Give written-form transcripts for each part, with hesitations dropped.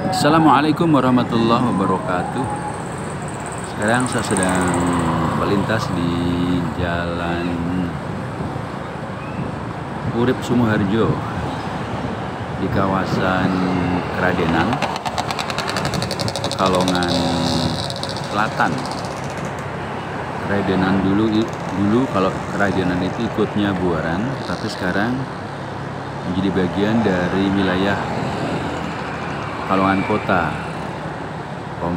Assalamualaikum warahmatullahi wabarakatuh. Sekarang saya sedang melintas di Jalan Urip Sumoharjo di kawasan Kradenan, Pekalongan Selatan. Kradenan dulu kalau Kradenan itu ikutnya Buaran, tapi sekarang menjadi bagian dari wilayah Pekalongan Kota. Pom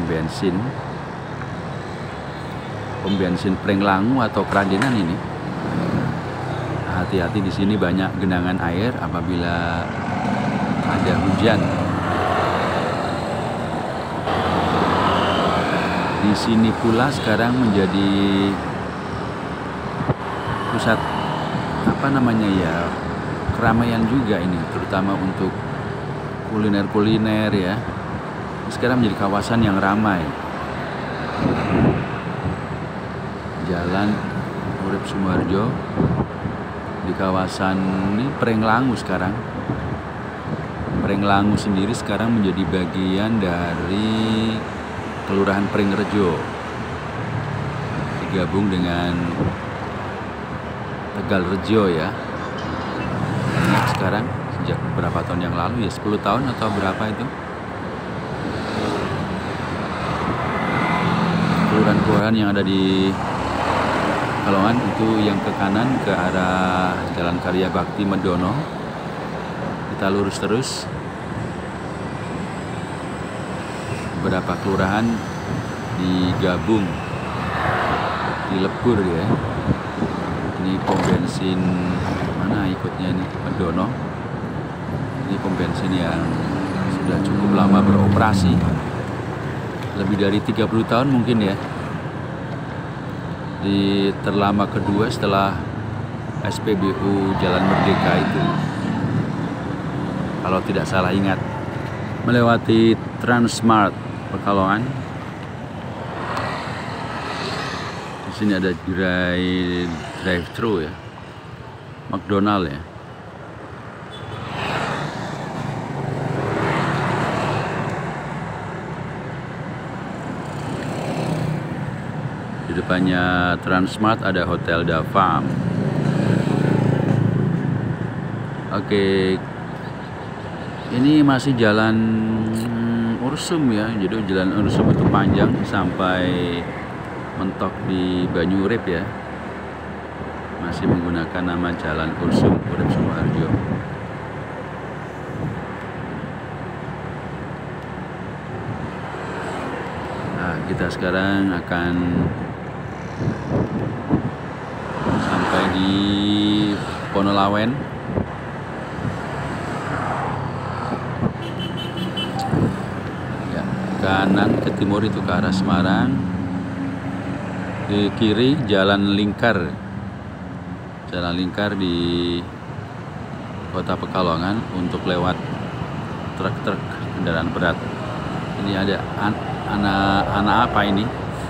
bensin Prenglangu atau Kradenan ini. Hati-hati, di sini banyak genangan air apabila ada hujan. Di sini pula sekarang menjadi pusat keramaian juga ini, terutama untuk kuliner ya. Sekarang menjadi kawasan yang ramai. Jalan Urip Sumoharjo di kawasan ini Prenglangu sekarang. Prenglangu sendiri sekarang menjadi bagian dari Kelurahan Pringrejo, digabung dengan Tegalrejo ya. Banyak sekarang sejak beberapa tahun yang lalu ya, 10 tahun atau berapa itu. Kelurahan-kelurahan yang ada di Pekalongan itu yang ke kanan ke arah Jalan Karya Bakti Medono. Kita lurus terus. Beberapa kelurahan digabung, dilebur ya. Ini pom bensin mana ikutnya ini, Medono. Ini pom bensin yang sudah cukup lama beroperasi, lebih dari 30 tahun mungkin ya. Di terlama kedua setelah SPBU Jalan Merdeka itu, kalau tidak salah ingat. Melewati Transmart Pekalongan. Di sini ada drive-thru ya, McDonald ya. Di depannya Transmart ada Hotel Davam. Oke, ini masih jalan Ursum ya. Jadi jalan Ursum itu panjang sampai mentok di Banyurip ya. Masih menggunakan nama Jalan Ursum Urip Sumoharjo. Nah, kita sekarang akan sampai di Ponolawen. Ya, kanan ke timur itu ke arah Semarang. Di kiri Jalan Lingkar. Jalan Lingkar di Kota Pekalongan untuk lewat truk-truk kendaraan berat. Ini ada anak apa ini?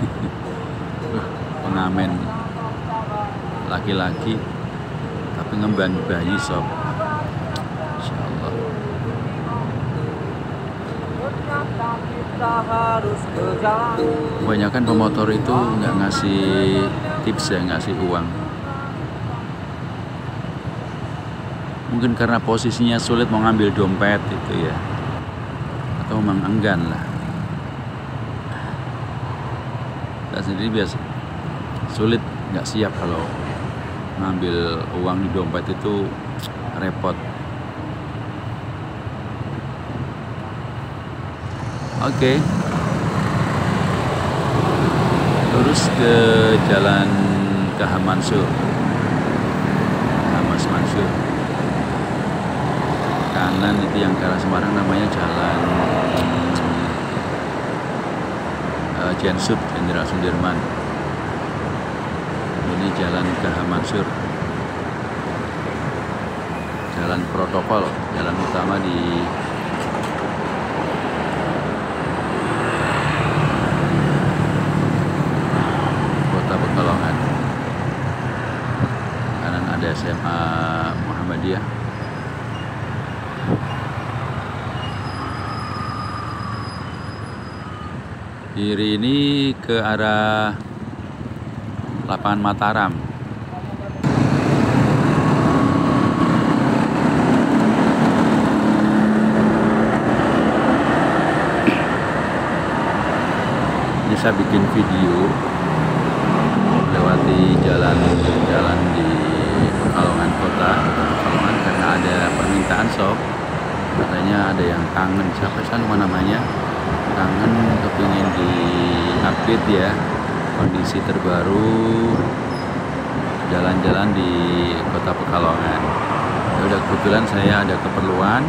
Pengamen laki-laki tapi ngemban bayi sob. Insyaallah. Kebanyakan pemotor itu nggak ngasih tips ya, ngasih uang. Mungkin karena posisinya sulit mau ngambil dompet itu ya, atau memang enggan lah. Saya sendiri biasa sulit, nggak siap kalau ngambil uang di dompet itu repot. Oke. Lurus ke Jalan KH Mansur, Mas Mansur. Kanan itu yang ke arah Semarang namanya Jalan Jensut, Jenderal Sudirman. Ini Jalan KH Mansur, jalan protokol, jalan utama di Kota Pekalongan. Kanan ada SMA Muhammadiyah. Kiri ini ke arah lapangan Mataram. Ini saya bikin video melewati jalan-jalan di Pekalongan Kota Pekalongan karena ada permintaan sob. Katanya ada yang kangen, siapa sih lupa namanya, kangen kepingin di update ya kondisi terbaru jalan-jalan di Kota Pekalongan. Ya udah, kebetulan saya ada keperluan,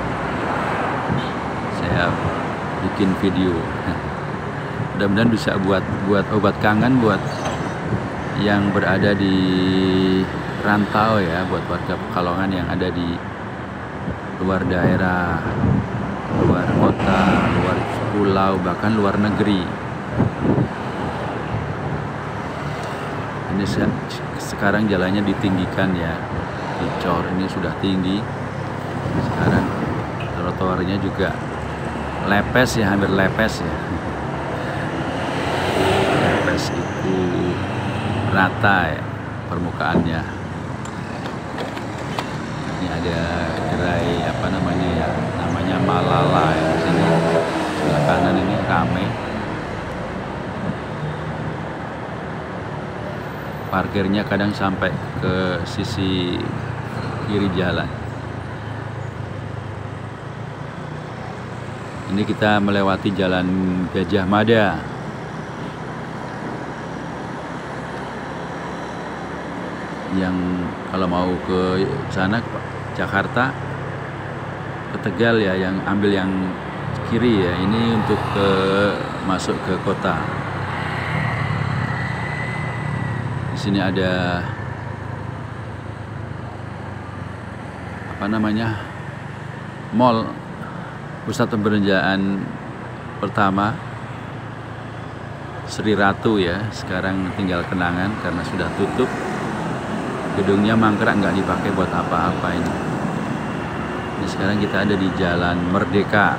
saya bikin video. Mudah-mudahan bisa buat obat kangen buat yang berada di rantau ya, buat warga Pekalongan yang ada di luar daerah, luar kota, luar pulau, bahkan luar negeri. Ini sekarang jalannya ditinggikan ya, dicor, ini sudah tinggi. Sekarang trotoarnya juga lepes ya, hampir lepes ya. Lepes itu rata ya permukaannya. Ini ada gerai apa namanya ya, namanya Malala ya di sini. Sebelah kanan ini ramai. Parkirnya kadang sampai ke sisi kiri jalan. Ini kita melewati jalan Gajah Mada. Yang kalau mau ke sana Jakarta, ke Tegal ya, yang ambil yang kiri ya. Ini untuk masuk ke kota. Di sini ada apa namanya, mall, pusat perbelanjaan pertama Sri Ratu ya. Sekarang tinggal kenangan karena sudah tutup. Gedungnya mangkrak, nggak dipakai buat apa-apa ini. Ini sekarang kita ada di Jalan Merdeka.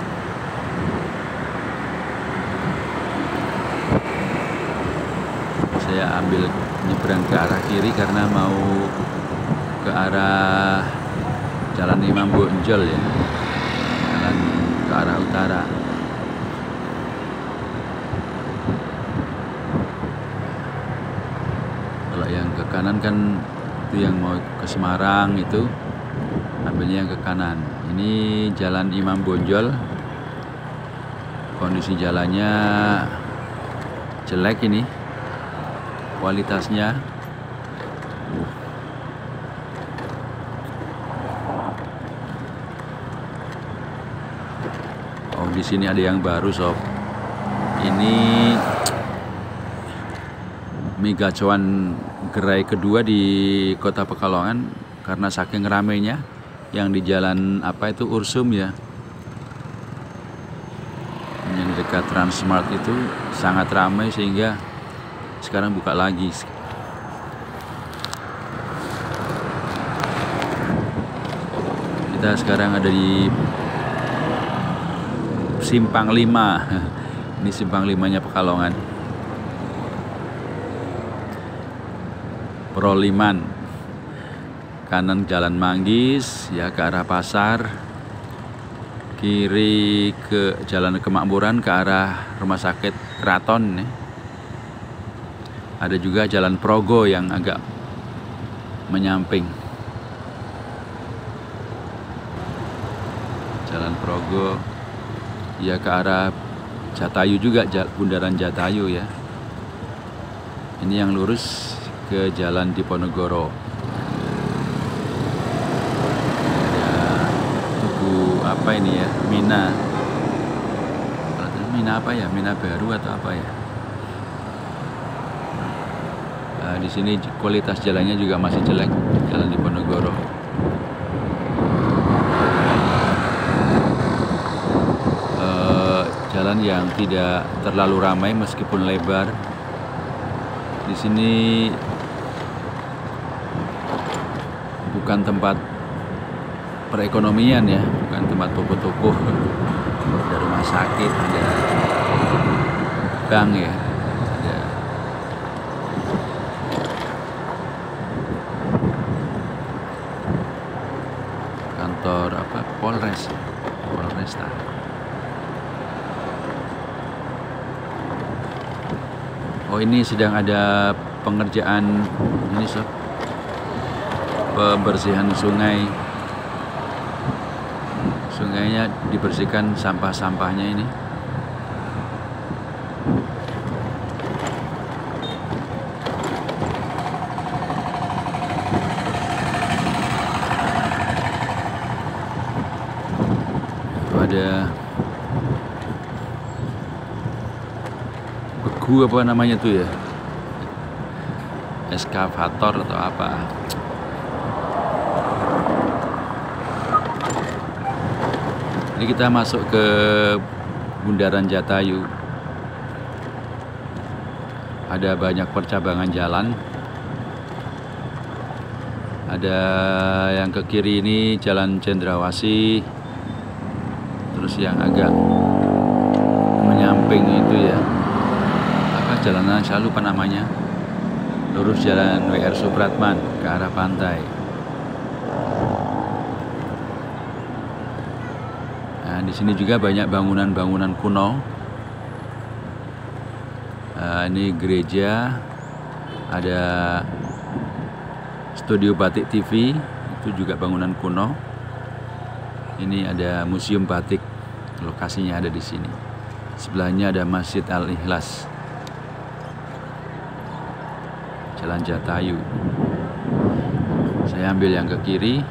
Saya ambil nyebrang ke arah kiri karena mau ke arah Jalan Imam Bonjol ya, jalan ke arah utara. Kalau yang ke kanan kan itu yang mau ke Semarang, itu ambilnya yang ke kanan. Ini Jalan Imam Bonjol, kondisi jalannya jelek ini, kualitasnya. Oh, di sini ada yang baru sob. Ini mie gacoan gerai kedua di Kota Pekalongan karena saking ramainya. Yang di jalan apa itu, Ursum ya, yang dekat Transmart itu sangat ramai sehingga sekarang buka lagi. Kita sekarang ada di Simpang 5. Ini Simpang 5-nya Pekalongan. Proliman. Kanan Jalan Manggis ya ke arah pasar. Kiri ke Jalan Kemakmuran ke arah Rumah Sakit Keraton ya. Ada juga Jalan Progo yang agak menyamping. Jalan Progo ya ke arah Jatayu juga, Bundaran Jatayu ya. Ini yang lurus ke Jalan Diponegoro. Ada tugu apa ini ya, Mina. Mina apa ya? Mina Baru atau apa ya? Di sini kualitas jalannya juga masih jelek, Jalan Diponegoro. Jalan yang tidak terlalu ramai meskipun lebar. Di sini bukan tempat perekonomian ya, bukan tempat toko-toko, ada rumah sakit, ada bank ya, ada kantor apa, Polresta. Oh, ini sedang ada pengerjaan ini sob, pembersihan sungai. Sungainya dibersihkan sampah-sampahnya ini. Ada begu apa namanya tuh ya, eskavator atau apa. Ini kita masuk ke Bundaran Jatayu. Ada banyak percabangan jalan. Ada yang ke kiri ini Jalan Cendrawasih. Terus yang agak menyamping itu ya, apa jalanan, saya lupa namanya. Lurus Jalan WR Supratman ke arah pantai. Nah, di sini juga banyak bangunan-bangunan kuno. Ini gereja, ada studio batik TV, itu juga bangunan kuno. Ini ada museum batik, lokasinya ada di sini. Sebelahnya ada Masjid Al-Ikhlas, Jalan Jatayu. Saya ambil yang ke kiri.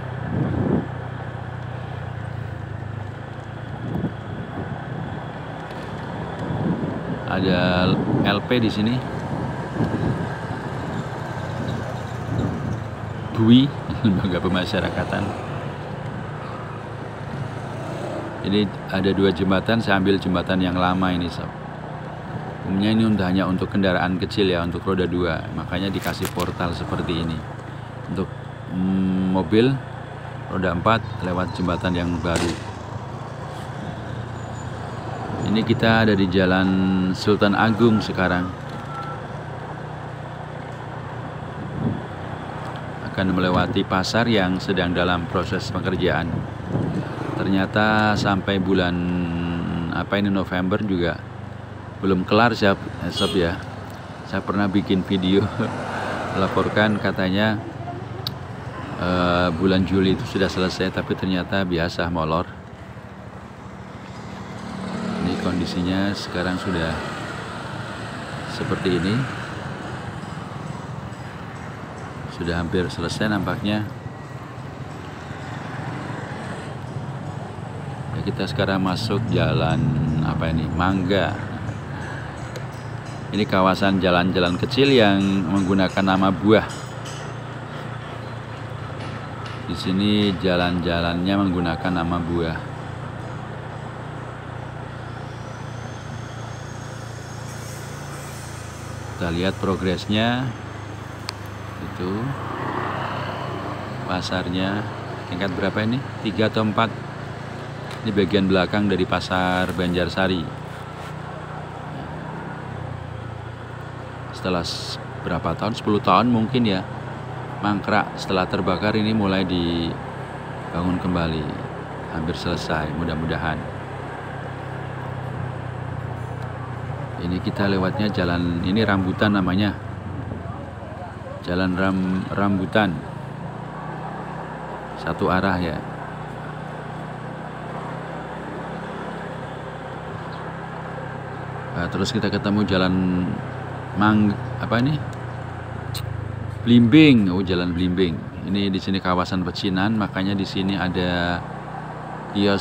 Ada LP di sini. BUI, Lembaga Pemasyarakatan. Ini ada 2 jembatan, saya ambil jembatan yang lama ini sob. Umumnya ini hanya untuk kendaraan kecil ya, untuk roda 2, makanya dikasih portal seperti ini. Untuk mobil roda 4 lewat jembatan yang baru. Ini kita ada di Jalan Sultan Agung sekarang. Akan melewati pasar yang sedang dalam proses pengerjaan. Ternyata sampai bulan apa ini, November juga belum kelar sob ya. Saya pernah bikin video laporkan katanya bulan Juli itu sudah selesai, tapi ternyata biasa molor. Ini kondisinya sekarang sudah seperti ini. Sudah hampir selesai nampaknya. Ya, kita sekarang masuk jalan apa ini, Mangga. Ini kawasan jalan-jalan kecil yang menggunakan nama buah. Di sini jalan-jalannya menggunakan nama buah. Kita lihat progresnya. Itu pasarnya tingkat berapa ini? 3 atau 4. Ini bagian belakang dari pasar Banjarsari. Setelah berapa tahun, 10 tahun mungkin ya, mangkrak. Setelah terbakar ini mulai dibangun kembali. Hampir selesai mudah-mudahan. Ini kita lewatnya jalan ini, rambutan namanya. Jalan rambutan. Satu arah ya. Nah, terus kita ketemu jalan Blimbing. Oh, jalan Blimbing. Ini di sini kawasan pecinan, makanya di sini ada kios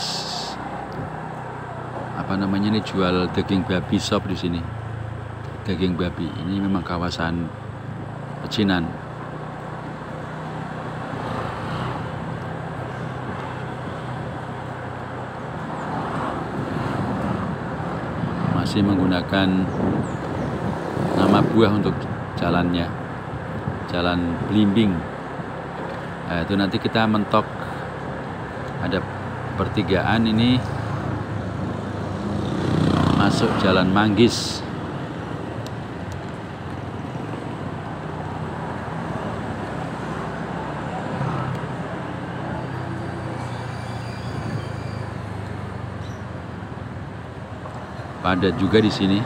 apa namanya ini, jual daging babi shop di sini. Daging babi. Ini memang kawasan pecinan. Masih menggunakan nama buah untuk jalannya, Jalan Blimbing. Nah, itu nanti kita mentok ada pertigaan ini, masuk Jalan Manggis. padat juga di sini.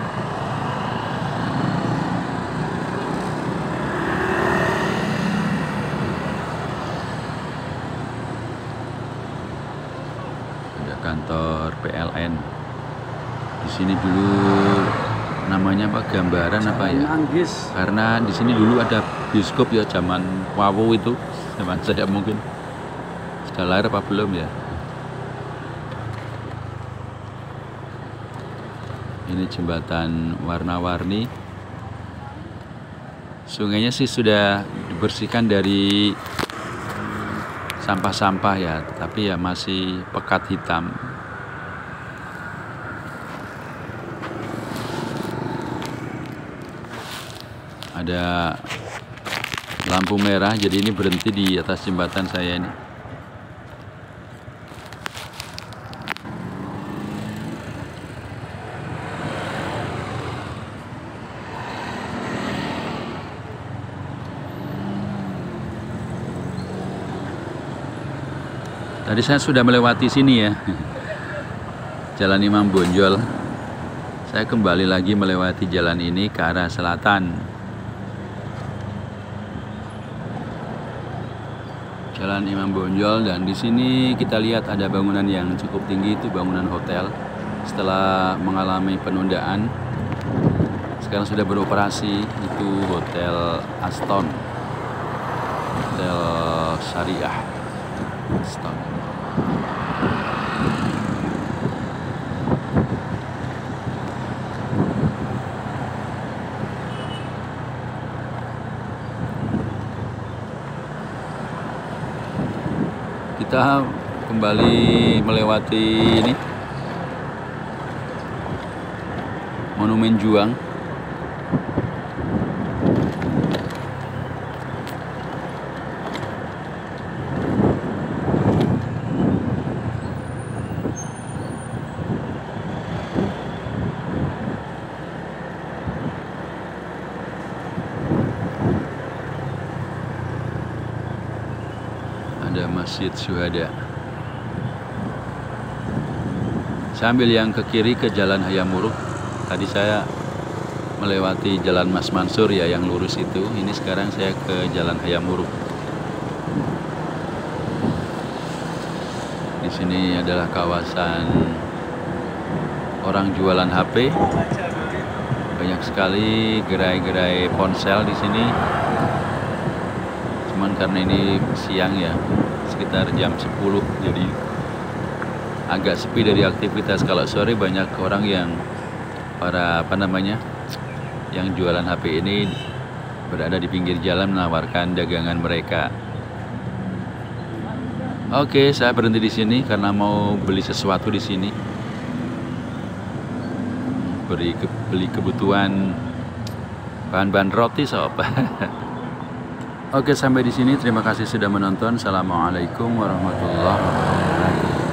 Ada kantor PLN. Di sini dulu namanya apa, gambaran apa ya? Manggis. Karena di sini dulu ada bioskop ya, zaman Wawo itu, zaman saya mungkin. Sudah lahir apa belum ya? Ini jembatan warna-warni. Sungainya sih sudah dibersihkan dari sampah-sampah ya, tapi ya masih pekat hitam. Ada lampu merah, jadi ini berhenti di atas jembatan saya ini. Tadi saya sudah melewati sini ya, Jalan Imam Bonjol. Saya kembali lagi melewati jalan ini ke arah selatan. Jalan Imam Bonjol, dan di sini kita lihat ada bangunan yang cukup tinggi, itu bangunan hotel. Setelah mengalami penundaan, sekarang sudah beroperasi, itu Hotel Aston, Hotel Syariah Aston. Kita kembali melewati ini Monumen Juang. Ada Masjid Syuhada. Saya ambil yang ke kiri ke Jalan Hayamuruk. Tadi saya melewati Jalan Mas Mansur ya, yang lurus itu. Ini sekarang saya ke Jalan Hayamuruk. Di sini adalah kawasan orang jualan HP. Banyak sekali gerai-gerai ponsel di sini. Cuman karena ini siang ya, sekitar jam 10, jadi agak sepi dari aktivitas. Kalau sore banyak orang yang yang jualan HP ini berada di pinggir jalan menawarkan dagangan mereka. Oke, saya berhenti di sini karena mau beli sesuatu di sini. Beli kebutuhan bahan-bahan roti sob. Oke, sampai di sini. Terima kasih sudah menonton. Assalamualaikum warahmatullahi wabarakatuh.